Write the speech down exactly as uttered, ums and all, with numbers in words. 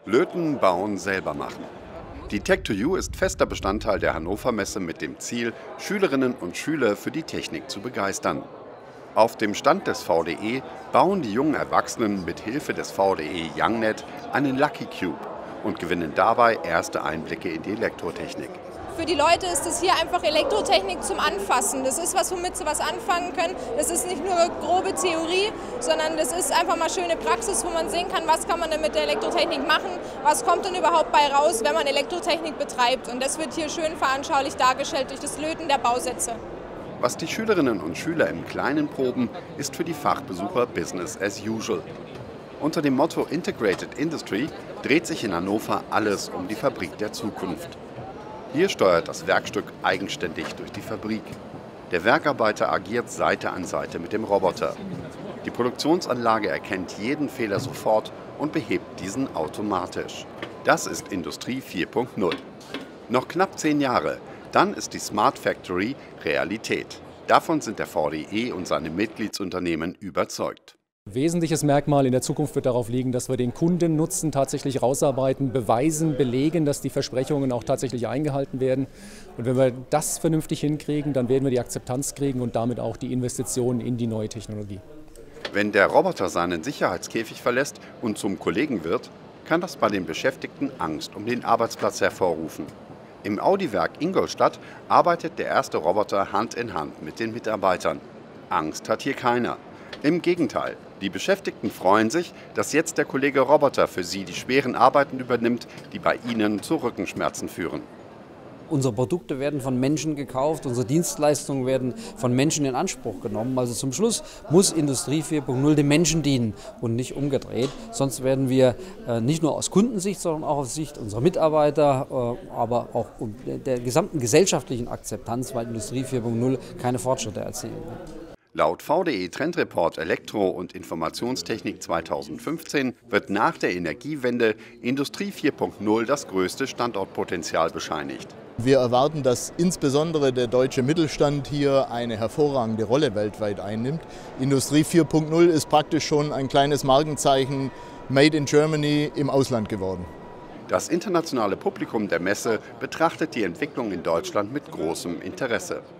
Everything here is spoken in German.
Löten, bauen, selber machen. Die Tech to You ist fester Bestandteil der Hannover Messe mit dem Ziel, Schülerinnen und Schüler für die Technik zu begeistern. Auf dem Stand des V D E bauen die jungen Erwachsenen mit Hilfe des V D E YoungNet einen Lucky Cube und gewinnen dabei erste Einblicke in die Elektrotechnik. Für die Leute ist es hier einfach Elektrotechnik zum Anfassen. Das ist was, womit sie was anfangen können. Das ist nicht nur grobe Theorie, sondern das ist einfach mal schöne Praxis, wo man sehen kann, was kann man denn mit der Elektrotechnik machen, was kommt denn überhaupt bei raus, wenn man Elektrotechnik betreibt. Und das wird hier schön veranschaulich dargestellt durch das Löten der Bausätze. Was die Schülerinnen und Schüler im Kleinen proben, ist für die Fachbesucher Business as usual. Unter dem Motto Integrated Industry dreht sich in Hannover alles um die Fabrik der Zukunft. Hier steuert das Werkstück eigenständig durch die Fabrik. Der Werkarbeiter agiert Seite an Seite mit dem Roboter. Die Produktionsanlage erkennt jeden Fehler sofort und behebt diesen automatisch. Das ist Industrie vier Punkt null. Noch knapp zehn Jahre, dann ist die Smart Factory Realität. Davon sind der V D E und seine Mitgliedsunternehmen überzeugt. Wesentliches Merkmal in der Zukunft wird darauf liegen, dass wir den Kundennutzen tatsächlich rausarbeiten, beweisen, belegen, dass die Versprechungen auch tatsächlich eingehalten werden. Und wenn wir das vernünftig hinkriegen, dann werden wir die Akzeptanz kriegen und damit auch die Investitionen in die neue Technologie. Wenn der Roboter seinen Sicherheitskäfig verlässt und zum Kollegen wird, kann das bei den Beschäftigten Angst um den Arbeitsplatz hervorrufen. Im Audi-Werk Ingolstadt arbeitet der erste Roboter Hand in Hand mit den Mitarbeitern. Angst hat hier keiner. Im Gegenteil, die Beschäftigten freuen sich, dass jetzt der Kollege Roboter für sie die schweren Arbeiten übernimmt, die bei ihnen zu Rückenschmerzen führen. Unsere Produkte werden von Menschen gekauft, unsere Dienstleistungen werden von Menschen in Anspruch genommen. Also zum Schluss muss Industrie vier Punkt null dem Menschen dienen und nicht umgedreht. Sonst werden wir nicht nur aus Kundensicht, sondern auch aus Sicht unserer Mitarbeiter, aber auch der gesamten gesellschaftlichen Akzeptanz, weil Industrie vier Punkt null keine Fortschritte erzielen wird. Laut V D E Trendreport Elektro- und Informationstechnik zweitausendfünfzehn wird nach der Energiewende Industrie vier Punkt null das größte Standortpotenzial bescheinigt. Wir erwarten, dass insbesondere der deutsche Mittelstand hier eine hervorragende Rolle weltweit einnimmt. Industrie vier Punkt null ist praktisch schon ein kleines Markenzeichen Made in Germany im Ausland geworden. Das internationale Publikum der Messe betrachtet die Entwicklung in Deutschland mit großem Interesse.